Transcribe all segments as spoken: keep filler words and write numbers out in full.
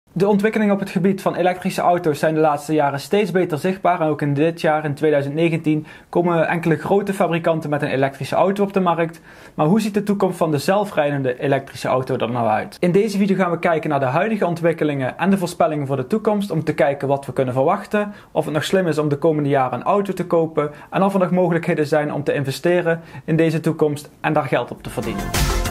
De ontwikkelingen op het gebied van elektrische auto's zijn de laatste jaren steeds beter zichtbaar en ook in dit jaar, in tweeduizend negentien, komen enkele grote fabrikanten met een elektrische auto op de markt. Maar hoe ziet de toekomst van de zelfrijdende elektrische auto er nou uit? In deze video gaan we kijken naar de huidige ontwikkelingen en de voorspellingen voor de toekomst om te kijken wat we kunnen verwachten, of het nog slim is om de komende jaren een auto te kopen en of er nog mogelijkheden zijn om te investeren in deze toekomst en daar geld op te verdienen.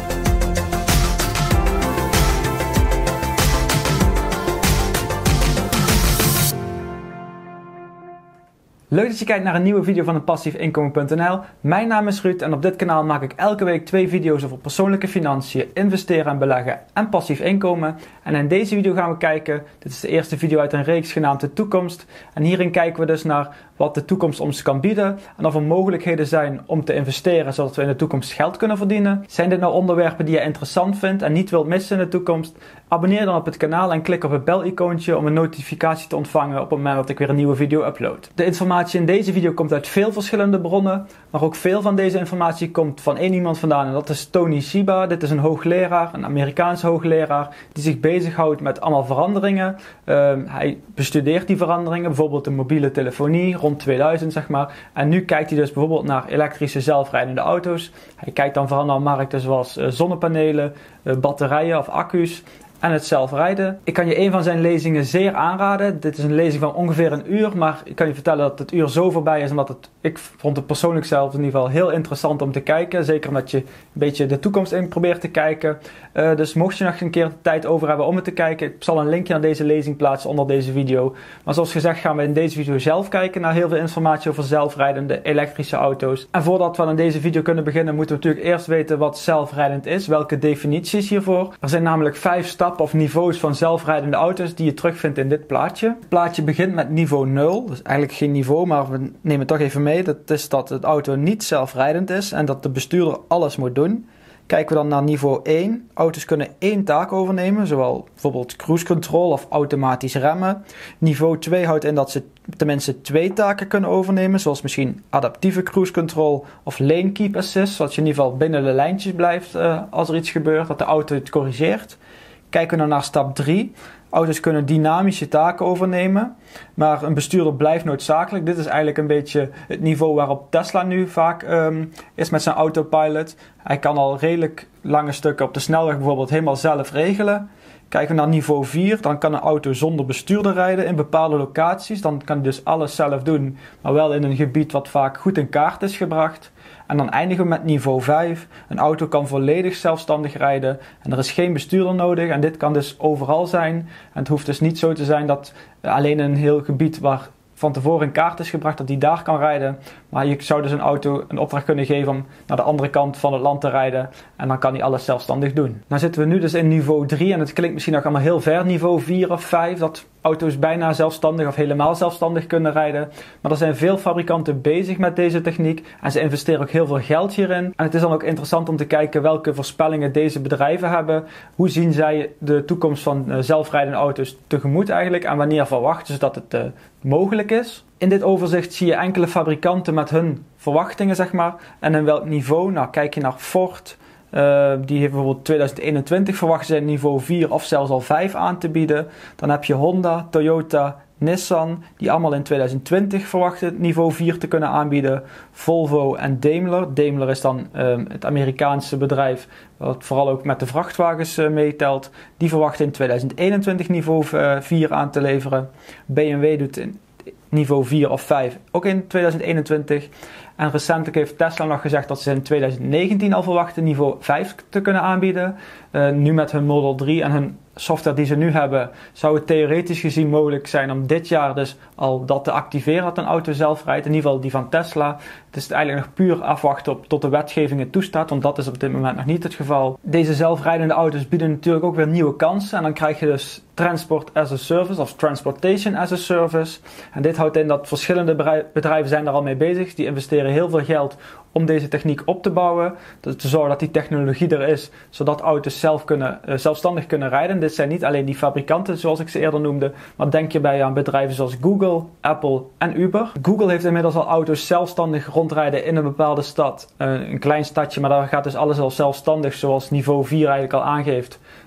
Leuk dat je kijkt naar een nieuwe video van passief inkomen punt n l. Mijn naam is Ruud en op dit kanaal maak ik elke week twee video's over persoonlijke financiën, investeren en beleggen en passief inkomen. En in deze video gaan we kijken, dit is de eerste video uit een reeks genaamd de toekomst. En hierin kijken we dus naar wat de toekomst ons kan bieden en of er mogelijkheden zijn om te investeren zodat we in de toekomst geld kunnen verdienen. Zijn dit nou onderwerpen die je interessant vindt en niet wilt missen in de toekomst? Abonneer dan op het kanaal en klik op het bel-icoontje om een notificatie te ontvangen op het moment dat ik weer een nieuwe video upload. De informatie in deze video komt uit veel verschillende bronnen, maar ook veel van deze informatie komt van één iemand vandaan en dat is Tony Seba. Dit is een hoogleraar, een Amerikaanse hoogleraar die zich bezighoudt met allemaal veranderingen. Uh, hij bestudeert die veranderingen, bijvoorbeeld de mobiele telefonie rond tweeduizend zeg maar. En nu kijkt hij dus bijvoorbeeld naar elektrische zelfrijdende auto's. Hij kijkt dan vooral naar markten zoals uh, zonnepanelen, uh, batterijen of accu's en het zelfrijden. Ik kan je een van zijn lezingen zeer aanraden. Dit is een lezing van ongeveer een uur, maar ik kan je vertellen dat het uur zo voorbij is, omdat het, ik vond het persoonlijk zelf in ieder geval heel interessant om te kijken. Zeker omdat je een beetje de toekomst in probeert te kijken. Uh, dus mocht je nog een keer de tijd over hebben om het te kijken, ik zal een linkje naar deze lezing plaatsen onder deze video. Maar zoals gezegd gaan we in deze video zelf kijken naar heel veel informatie over zelfrijdende elektrische auto's. En voordat we aan deze video kunnen beginnen, moeten we natuurlijk eerst weten wat zelfrijdend is, welke definities hiervoor. Er zijn namelijk vijf stappen of niveaus van zelfrijdende auto's die je terugvindt in dit plaatje. Het plaatje begint met niveau nul, dus eigenlijk geen niveau, maar we nemen het toch even mee. Dat is dat de auto niet zelfrijdend is en dat de bestuurder alles moet doen. Kijken we dan naar niveau één. Auto's kunnen één taak overnemen, zowel bijvoorbeeld cruise control of automatisch remmen. Niveau twee houdt in dat ze tenminste twee taken kunnen overnemen, zoals misschien adaptieve cruise control of lane keep assist, zodat je in ieder geval binnen de lijntjes blijft uh, als er iets gebeurt, dat de auto het corrigeert. Kijken we dan naar stap drie. Auto's kunnen dynamische taken overnemen, maar een bestuurder blijft noodzakelijk. Dit is eigenlijk een beetje het niveau waarop Tesla nu vaak um, is met zijn autopilot. Hij kan al redelijk lange stukken op de snelweg bijvoorbeeld helemaal zelf regelen. Kijken we naar niveau vier, dan kan een auto zonder bestuurder rijden in bepaalde locaties. Dan kan hij dus alles zelf doen, maar wel in een gebied wat vaak goed in kaart is gebracht. En dan eindigen we met niveau vijf. Een auto kan volledig zelfstandig rijden en er is geen bestuurder nodig. En dit kan dus overal zijn. En het hoeft dus niet zo te zijn dat alleen in een heel gebied waar van tevoren in kaart is gebracht dat die daar kan rijden. Maar je zou dus een auto een opdracht kunnen geven om naar de andere kant van het land te rijden. En dan kan hij alles zelfstandig doen. Nou zitten we nu dus in niveau drie en het klinkt misschien nog allemaal heel ver. Niveau vier of vijf, dat auto's bijna zelfstandig of helemaal zelfstandig kunnen rijden. Maar er zijn veel fabrikanten bezig met deze techniek en ze investeren ook heel veel geld hierin. En het is dan ook interessant om te kijken welke voorspellingen deze bedrijven hebben. Hoe zien zij de toekomst van uh, zelfrijdende auto's tegemoet eigenlijk en wanneer verwachten ze dat het uh, mogelijk is. In dit overzicht zie je enkele fabrikanten met hun verwachtingen zeg maar en in welk niveau. Nou kijk je naar Ford. Uh, die heeft bijvoorbeeld tweeduizend eenentwintig verwachten ze niveau vier of zelfs al vijf aan te bieden. Dan heb je Honda, Toyota, Nissan, die allemaal in tweeduizend twintig verwachten niveau vier te kunnen aanbieden. Volvo en Daimler. Daimler is dan um, het Amerikaanse bedrijf wat vooral ook met de vrachtwagens uh, meetelt. Die verwachten in tweeduizend eenentwintig niveau vier aan te leveren. B M W doet in niveau vier of vijf ook in tweeduizend eenentwintig. En recentelijk heeft Tesla nog gezegd dat ze in tweeduizend negentien al verwachten niveau vijf te kunnen aanbieden. Uh, nu met hun Model drie en hun software die ze nu hebben, zou het theoretisch gezien mogelijk zijn om dit jaar dus al dat te activeren dat een auto zelf rijdt. In ieder geval die van Tesla. Het is eigenlijk nog puur afwachten op, tot de wetgeving het toestaat, want dat is op dit moment nog niet het geval. Deze zelfrijdende auto's bieden natuurlijk ook weer nieuwe kansen en dan krijg je dus Transport as a Service of Transportation as a Service. En dit houdt in dat verschillende bedrijven zijn daar al mee bezig. Die investeren heel veel geld om deze techniek op te bouwen, te zorgen dat die technologie er is, zodat auto's zelf kunnen, uh, zelfstandig kunnen rijden. Dit zijn niet alleen die fabrikanten zoals ik ze eerder noemde, maar denk hierbij aan bedrijven zoals Google, Apple en Uber. Google heeft inmiddels al auto's zelfstandig rondrijden in een bepaalde stad, uh, een klein stadje, maar daar gaat dus alles al zelfstandig zoals niveau vier eigenlijk al aangeeft.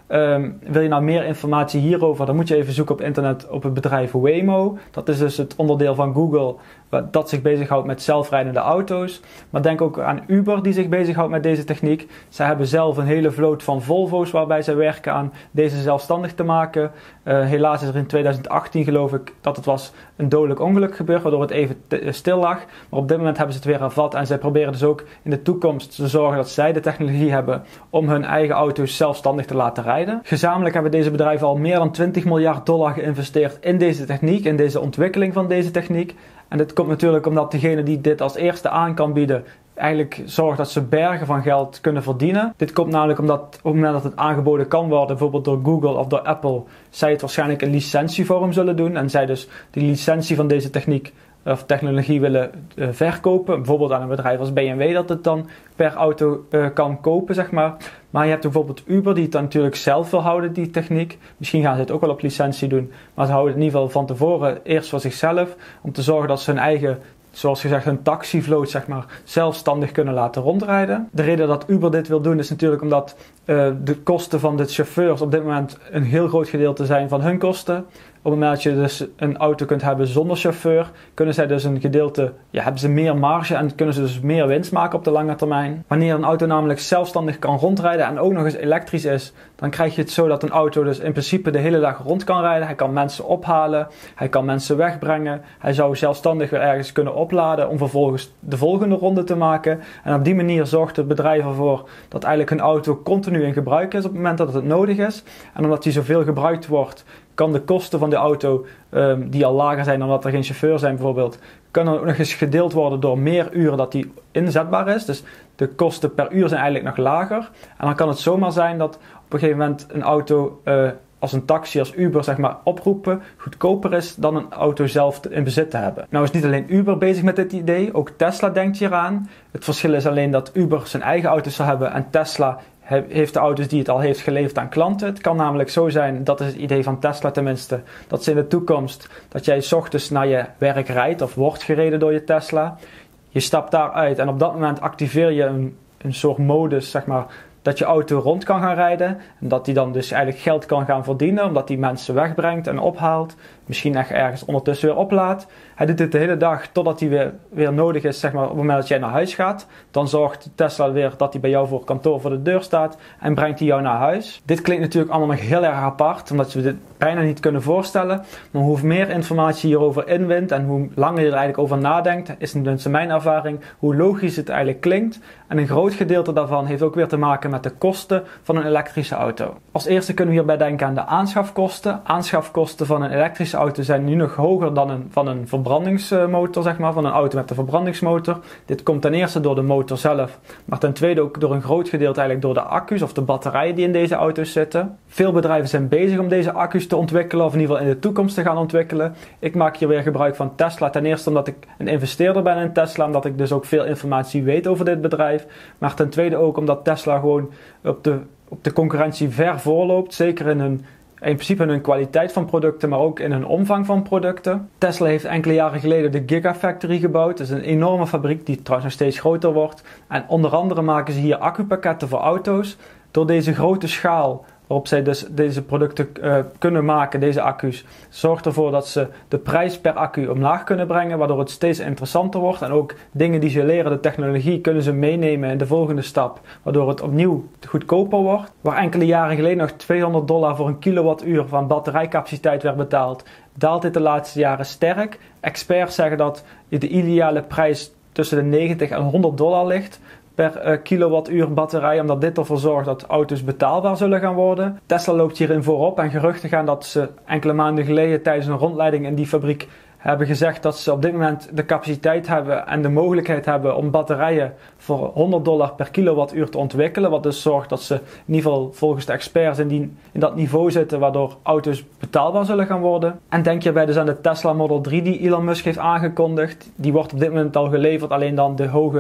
Um, wil je nou meer informatie hierover, dan moet je even zoeken op internet op het bedrijf Waymo. Dat is dus het onderdeel van Google dat zich bezighoudt met zelfrijdende auto's. Maar denk ook aan Uber die zich bezighoudt met deze techniek. Zij hebben zelf een hele vloot van Volvo's waarbij zij werken aan deze zelfstandig te maken. Uh, helaas is er in tweeduizend achttien geloof ik dat het was een dodelijk ongeluk gebeurd waardoor het even stil lag. Maar op dit moment hebben ze het weer hervat en zij proberen dus ook in de toekomst te zorgen dat zij de technologie hebben om hun eigen auto's zelfstandig te laten rijden. Gezamenlijk hebben deze bedrijven al meer dan twintig miljard dollar geïnvesteerd in deze techniek, in deze ontwikkeling van deze techniek. En dit komt natuurlijk omdat degene die dit als eerste aan kan bieden eigenlijk zorgt dat ze bergen van geld kunnen verdienen. Dit komt namelijk omdat op het moment dat het aangeboden kan worden, bijvoorbeeld door Google of door Apple, zij het waarschijnlijk in licentievorm zullen doen en zij dus de licentie van deze techniek of technologie willen uh, verkopen. Bijvoorbeeld aan een bedrijf als B M W dat het dan per auto uh, kan kopen, zeg maar. Maar je hebt bijvoorbeeld Uber die het dan natuurlijk zelf wil houden, die techniek. Misschien gaan ze het ook wel op licentie doen. Maar ze houden het in ieder geval van tevoren eerst voor zichzelf. Om te zorgen dat ze hun eigen, zoals gezegd, hun taxivloot, zeg maar, zelfstandig kunnen laten rondrijden. De reden dat Uber dit wil doen is natuurlijk omdat uh, de kosten van de chauffeurs op dit moment een heel groot gedeelte zijn van hun kosten. Op het moment dat je dus een auto kunt hebben zonder chauffeur, kunnen zij dus een gedeelte, ja, hebben ze meer marge en kunnen ze dus meer winst maken op de lange termijn. Wanneer een auto namelijk zelfstandig kan rondrijden en ook nog eens elektrisch is, dan krijg je het zo dat een auto dus in principe de hele dag rond kan rijden. Hij kan mensen ophalen, hij kan mensen wegbrengen, hij zou zelfstandig weer ergens kunnen opladen om vervolgens de volgende ronde te maken. En op die manier zorgt het bedrijf ervoor dat eigenlijk een auto continu in gebruik is op het moment dat het nodig is. En omdat die zoveel gebruikt wordt, kan de kosten van de auto, um, die al lager zijn dan dat er geen chauffeur zijn bijvoorbeeld, kunnen ook nog eens gedeeld worden door meer uren dat die inzetbaar is. Dus de kosten per uur zijn eigenlijk nog lager. En dan kan het zomaar zijn dat op een gegeven moment een auto uh, als een taxi, als Uber, zeg maar, oproepen goedkoper is dan een auto zelf in bezit te hebben. Nou is niet alleen Uber bezig met dit idee, ook Tesla denkt hieraan. Het verschil is alleen dat Uber zijn eigen auto's zal hebben en Tesla heeft de auto's die het al heeft geleverd aan klanten. Het kan namelijk zo zijn, dat is het idee van Tesla tenminste, dat ze in de toekomst, dat jij 's ochtends naar je werk rijdt of wordt gereden door je Tesla. Je stapt daaruit en op dat moment activeer je een, een soort modus, zeg maar, dat je auto rond kan gaan rijden. En dat die dan dus eigenlijk geld kan gaan verdienen, omdat die mensen wegbrengt en ophaalt. Misschien echt ergens ondertussen weer oplaadt. Hij doet dit de hele dag totdat hij weer, weer nodig is, zeg maar, op het moment dat jij naar huis gaat. Dan zorgt Tesla weer dat hij bij jou voor kantoor voor de deur staat en brengt hij jou naar huis. Dit klinkt natuurlijk allemaal nog heel erg apart, omdat we dit bijna niet kunnen voorstellen. Maar hoe meer informatie je hierover inwint en hoe langer je er eigenlijk over nadenkt, is in mijn ervaring, hoe logisch het eigenlijk klinkt. En een groot gedeelte daarvan heeft ook weer te maken met de kosten van een elektrische auto. Als eerste kunnen we hierbij denken aan de aanschafkosten. Aanschafkosten van een elektrische auto zijn nu nog hoger dan een, van een verbrandingsmotor, zeg maar, van een auto met een verbrandingsmotor. Dit komt ten eerste door de motor zelf, maar ten tweede ook door een groot gedeelte eigenlijk door de accu's of de batterijen die in deze auto's zitten. Veel bedrijven zijn bezig om deze accu's te ontwikkelen, of in ieder geval in de toekomst te gaan ontwikkelen. Ik maak hier weer gebruik van Tesla, ten eerste omdat ik een investeerder ben in Tesla, omdat ik dus ook veel informatie weet over dit bedrijf. Maar ten tweede ook omdat Tesla gewoon op de, op de concurrentie ver voorloopt, zeker in hun in principe in hun kwaliteit van producten, maar ook in hun omvang van producten. Tesla heeft enkele jaren geleden de Gigafactory gebouwd. Dat is een enorme fabriek die trouwens nog steeds groter wordt. En onder andere maken ze hier accupakketten voor auto's. Door deze grote schaal waarop zij dus deze producten uh, kunnen maken, deze accu's, zorgt ervoor dat ze de prijs per accu omlaag kunnen brengen, waardoor het steeds interessanter wordt. En ook dingen die ze leren, de technologie, kunnen ze meenemen in de volgende stap, waardoor het opnieuw goedkoper wordt. Waar enkele jaren geleden nog tweehonderd dollar voor een kilowattuur van batterijcapaciteit werd betaald, daalt dit de laatste jaren sterk. Experts zeggen dat de ideale prijs tussen de negentig en honderd dollar ligt per uh, kilowattuur batterij, omdat dit ervoor zorgt dat auto's betaalbaar zullen gaan worden. Tesla loopt hierin voorop en geruchten gaan dat ze enkele maanden geleden tijdens een rondleiding in die fabriek hebben gezegd dat ze op dit moment de capaciteit hebben en de mogelijkheid hebben om batterijen voor honderd dollar per kilowattuur te ontwikkelen. Wat dus zorgt dat ze in ieder geval volgens de experts in, die, in dat niveau zitten waardoor auto's betaalbaar zullen gaan worden. En denk hierbij dus aan de Tesla Model drie die Elon Musk heeft aangekondigd. Die wordt op dit moment al geleverd, alleen dan de hoge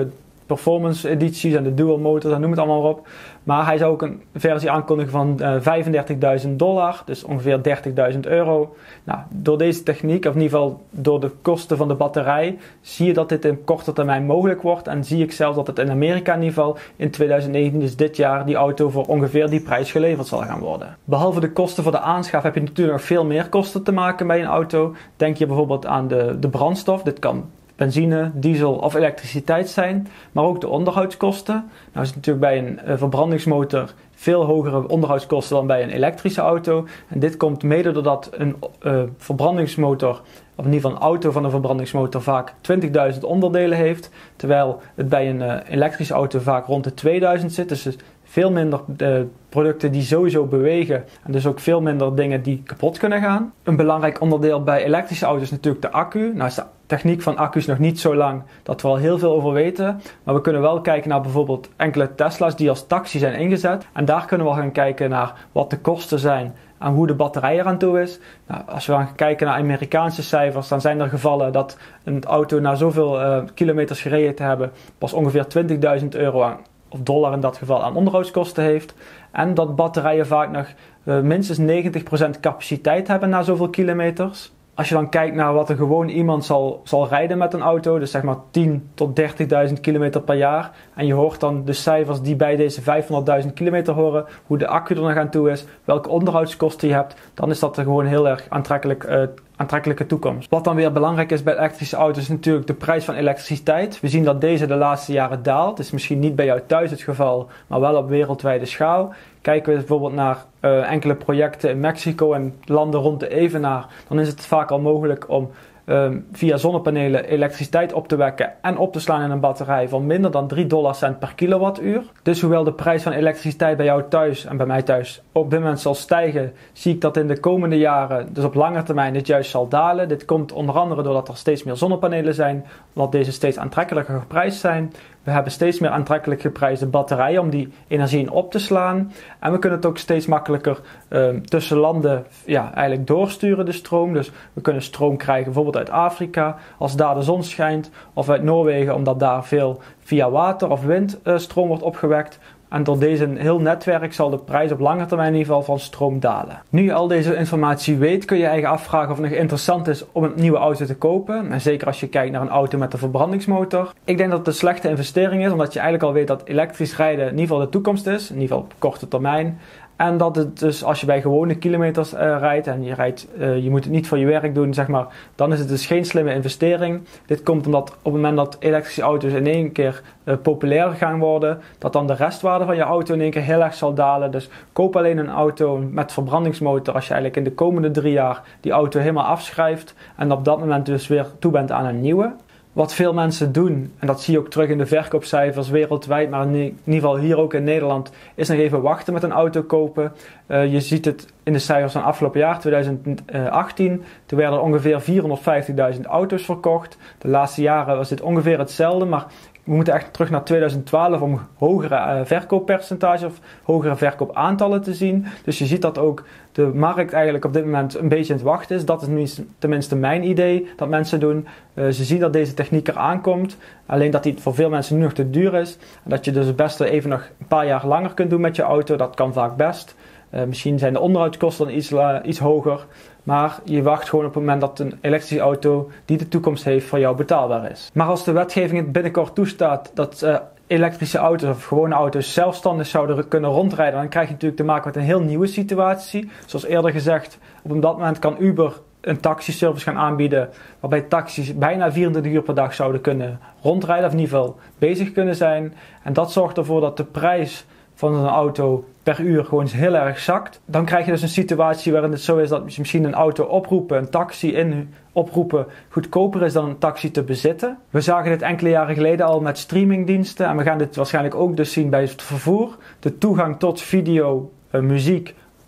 performance edities en de dual motors en noem het allemaal maar op. Maar hij zou ook een versie aankondigen van uh, vijfendertigduizend dollar, dus ongeveer dertigduizend euro. Nou, door deze techniek, of in ieder geval door de kosten van de batterij, zie je dat dit in korte termijn mogelijk wordt. En zie ik zelfs dat het in Amerika in ieder geval in tweeduizend negentien, dus dit jaar, die auto voor ongeveer die prijs geleverd zal gaan worden. Behalve de kosten voor de aanschaf heb je natuurlijk nog veel meer kosten te maken bij een auto. Denk je bijvoorbeeld aan de, de brandstof. Dit kan benzine, diesel of elektriciteit zijn, maar ook de onderhoudskosten. Nou is het natuurlijk bij een uh, verbrandingsmotor veel hogere onderhoudskosten dan bij een elektrische auto. En dit komt mede doordat een uh, verbrandingsmotor, of in ieder geval een auto van een verbrandingsmotor, vaak twintigduizend onderdelen heeft, terwijl het bij een uh, elektrische auto vaak rond de tweeduizend zit. Dus veel minder uh, producten die sowieso bewegen en dus ook veel minder dingen die kapot kunnen gaan. Een belangrijk onderdeel bij elektrische auto's is natuurlijk de accu. Nou is de techniek van accu's nog niet zo lang dat we al heel veel over weten, maar we kunnen wel kijken naar bijvoorbeeld enkele Tesla's die als taxi zijn ingezet en daar kunnen we gaan kijken naar wat de kosten zijn en hoe de batterij eraan toe is. Nou, als we gaan kijken naar Amerikaanse cijfers, dan zijn er gevallen dat een auto na zoveel uh, kilometers gereden te hebben pas ongeveer twintigduizend euro aan, of dollar in dat geval, aan onderhoudskosten heeft. En dat batterijen vaak nog uh, minstens negentig procent capaciteit hebben na zoveel kilometers. Als je dan kijkt naar wat er gewoon iemand zal, zal rijden met een auto, dus zeg maar tien tot dertigduizend kilometer per jaar, en je hoort dan de cijfers die bij deze vijfhonderdduizend kilometer horen, hoe de accu er nog aan toe is, welke onderhoudskosten je hebt, dan is dat er gewoon heel erg aantrekkelijk, uh, aantrekkelijke toekomst. Wat dan weer belangrijk is bij elektrische auto's is natuurlijk de prijs van elektriciteit. We zien dat deze de laatste jaren daalt. Het is misschien niet bij jou thuis het geval, maar wel op wereldwijde schaal. Kijken we bijvoorbeeld naar uh, enkele projecten in Mexico en landen rond de Evenaar, dan is het vaak al mogelijk om um, via zonnepanelen elektriciteit op te wekken en op te slaan in een batterij van minder dan drie dollar cent per kilowattuur. Dus hoewel de prijs van elektriciteit bij jou thuis en bij mij thuis op dit moment zal stijgen, zie ik dat in de komende jaren, dus op lange termijn, dit juist zal dalen. Dit komt onder andere doordat er steeds meer zonnepanelen zijn, omdat deze steeds aantrekkelijker geprijsd zijn. We hebben steeds meer aantrekkelijk geprijsde batterijen om die energie in op te slaan. En we kunnen het ook steeds makkelijker uh, tussen landen ja, eigenlijk doorsturen, de stroom. Dus we kunnen stroom krijgen bijvoorbeeld uit Afrika, als daar de zon schijnt. Of uit Noorwegen, omdat daar veel via water of wind uh, stroom wordt opgewekt. En door deze heel netwerk zal de prijs op lange termijn in ieder geval van stroom dalen. Nu je al deze informatie weet, kun je je eigen afvragen of het nog interessant is om een nieuwe auto te kopen. En zeker als je kijkt naar een auto met een verbrandingsmotor. Ik denk dat het een slechte investering is, omdat je eigenlijk al weet dat elektrisch rijden in ieder geval de toekomst is. In ieder geval op korte termijn. En dat het dus als je bij gewone kilometers uh, rijdt en je, rijdt, uh, je moet het niet voor je werk doen, zeg maar, dan is het dus geen slimme investering. Dit komt omdat op het moment dat elektrische auto's in één keer uh, populair gaan worden, dat dan de restwaarde van je auto in één keer heel erg zal dalen. Dus koop alleen een auto met verbrandingsmotor als je eigenlijk in de komende drie jaar die auto helemaal afschrijft en op dat moment dus weer toe bent aan een nieuwe. Wat veel mensen doen, en dat zie je ook terug in de verkoopcijfers wereldwijd, maar in ieder geval hier ook in Nederland, is nog even wachten met een auto kopen. Uh, je ziet het in de cijfers van afgelopen jaar, tweeduizend achttien. Toen werden er ongeveer vierhonderdvijftigduizend auto's verkocht. De laatste jaren was dit ongeveer hetzelfde, maar we moeten echt terug naar tweeduizend twaalf om hogere uh, verkooppercentages of hogere verkoopaantallen te zien. Dus je ziet dat ook de markt eigenlijk op dit moment een beetje aan het wachten is. Dat is tenminste mijn idee dat mensen doen. Uh, ze zien dat deze techniek er aankomt. Alleen dat die voor veel mensen nu nog te duur is. En dat je dus het beste even nog een paar jaar langer kunt doen met je auto. Dat kan vaak best. Uh, misschien zijn de onderhoudskosten dan iets, uh, iets hoger. Maar je wacht gewoon op het moment dat een elektrische auto die de toekomst heeft voor jou betaalbaar is. Maar als de wetgeving het binnenkort toestaat dat uh, elektrische auto's of gewone auto's zelfstandig zouden kunnen rondrijden, dan krijg je natuurlijk te maken met een heel nieuwe situatie. Zoals eerder gezegd, op dat moment kan Uber een taxiservice gaan aanbieden waarbij taxis bijna vierentwintig uur per dag zouden kunnen rondrijden of in ieder geval bezig kunnen zijn. En dat zorgt ervoor dat de prijs van een auto per uur gewoon heel erg zakt. Dan krijg je dus een situatie waarin het zo is dat misschien een auto oproepen, een taxi in oproepen, goedkoper is dan een taxi te bezitten. We zagen dit enkele jaren geleden al met streamingdiensten en we gaan dit waarschijnlijk ook dus zien bij het vervoer. De toegang tot video, uh, muziek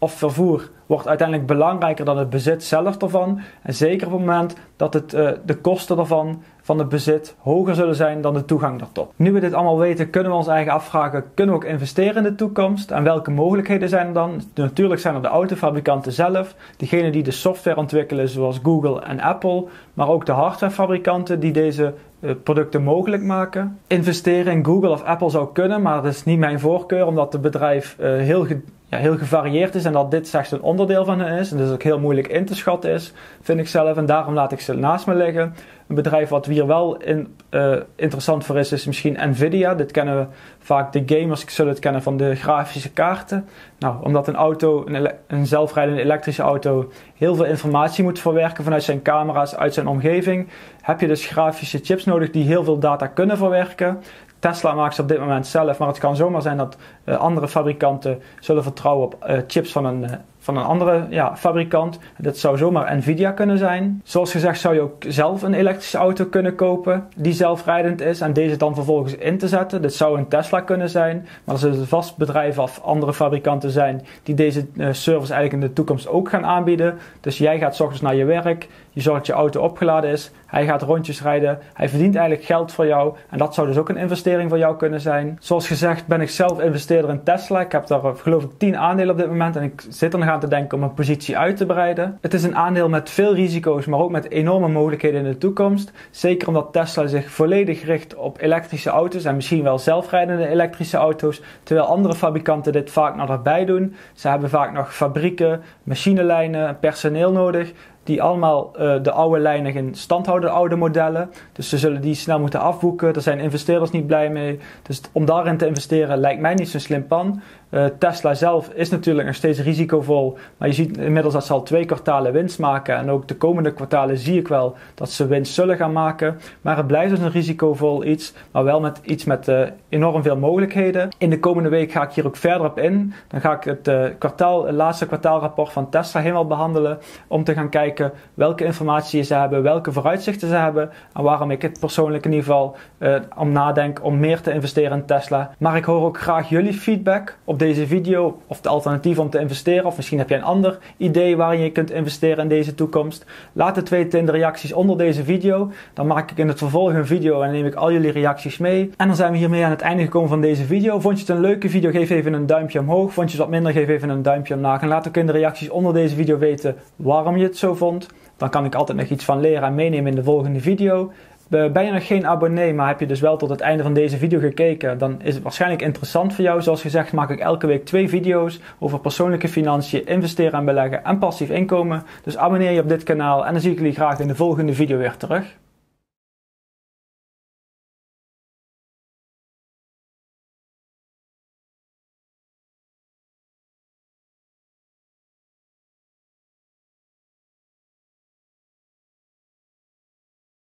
of vervoer wordt uiteindelijk belangrijker dan het bezit zelf ervan. En zeker op het moment dat het, uh, de kosten ervan, van het bezit, hoger zullen zijn dan de toegang daartoe. Nu we dit allemaal weten, kunnen we ons eigen afvragen, kunnen we ook investeren in de toekomst? En welke mogelijkheden zijn er dan? Natuurlijk zijn er de autofabrikanten zelf, diegenen die de software ontwikkelen zoals Google en Apple, maar ook de hardwarefabrikanten die deze uh, producten mogelijk maken. Investeren in Google of Apple zou kunnen, maar dat is niet mijn voorkeur, omdat het bedrijf uh, heel ge Ja, heel gevarieerd is en dat dit slechts een onderdeel van hen is en dus ook heel moeilijk in te schatten is, vind ik zelf, en daarom laat ik ze naast me liggen. Een bedrijf wat hier wel in, uh, interessant voor is, is misschien Nvidia. Dit kennen we vaak, de gamers zullen het kennen van de grafische kaarten. Nou, omdat een auto, een, een zelfrijdende elektrische auto, heel veel informatie moet verwerken vanuit zijn camera's, uit zijn omgeving, heb je dus grafische chips nodig die heel veel data kunnen verwerken. Tesla maakt ze op dit moment zelf, maar het kan zomaar zijn dat uh, andere fabrikanten zullen vertrouwen op uh, chips van een, uh, van een andere ja, fabrikant. Dat zou zomaar Nvidia kunnen zijn. Zoals gezegd zou je ook zelf een elektrische auto kunnen kopen die zelfrijdend is en deze dan vervolgens in te zetten. Dit zou een Tesla kunnen zijn, maar er zullen vast bedrijven of andere fabrikanten zijn die deze uh, service eigenlijk in de toekomst ook gaan aanbieden. Dus jij gaat 's ochtends naar je werk, je zorgt dat je auto opgeladen is, hij gaat rondjes rijden, hij verdient eigenlijk geld voor jou en dat zou dus ook een investering voor jou kunnen zijn. Zoals gezegd ben ik zelf investeerder in Tesla. Ik heb daar geloof ik tien aandelen op dit moment en ik zit er nog aan te denken om mijn positie uit te breiden. Het is een aandeel met veel risico's, maar ook met enorme mogelijkheden in de toekomst. Zeker omdat Tesla zich volledig richt op elektrische auto's en misschien wel zelfrijdende elektrische auto's, terwijl andere fabrikanten dit vaak nog erbij doen. Ze hebben vaak nog fabrieken, machinelijnen, personeel nodig, die allemaal uh, de oude lijnen in stand houden, de oude modellen. Dus ze zullen die snel moeten afboeken. Daar zijn investeerders niet blij mee. Dus om daarin te investeren lijkt mij niet zo'n slim plan. Uh, Tesla zelf is natuurlijk nog steeds risicovol. Maar je ziet inmiddels dat ze al twee kwartalen winst maken. En ook de komende kwartalen zie ik wel dat ze winst zullen gaan maken. Maar het blijft dus een risicovol iets. Maar wel met iets met uh, enorm veel mogelijkheden. In de komende week ga ik hier ook verder op in. Dan ga ik het, uh, kwartaal, het laatste kwartaalrapport van Tesla helemaal behandelen. Om te gaan kijken welke informatie ze hebben, welke vooruitzichten ze hebben en waarom ik het persoonlijk in ieder geval uh, om nadenk om meer te investeren in Tesla. Maar ik hoor ook graag jullie feedback op deze video of de alternatief om te investeren, of misschien heb jij een ander idee waarin je kunt investeren in deze toekomst. Laat het weten in de reacties onder deze video. Dan maak ik in het vervolg een video en neem ik al jullie reacties mee. En dan zijn we hiermee aan het einde gekomen van deze video. Vond je het een leuke video? Geef even een duimpje omhoog. Vond je het wat minder? Geef even een duimpje omlaag. En laat ook in de reacties onder deze video weten waarom je het zo vond. Dan kan ik altijd nog iets van leren en meenemen in de volgende video. Ben je nog geen abonnee, maar heb je dus wel tot het einde van deze video gekeken, dan is het waarschijnlijk interessant voor jou. Zoals gezegd maak ik elke week twee video's over persoonlijke financiën, investeren en beleggen en passief inkomen. Dus abonneer je op dit kanaal en dan zie ik jullie graag in de volgende video weer terug.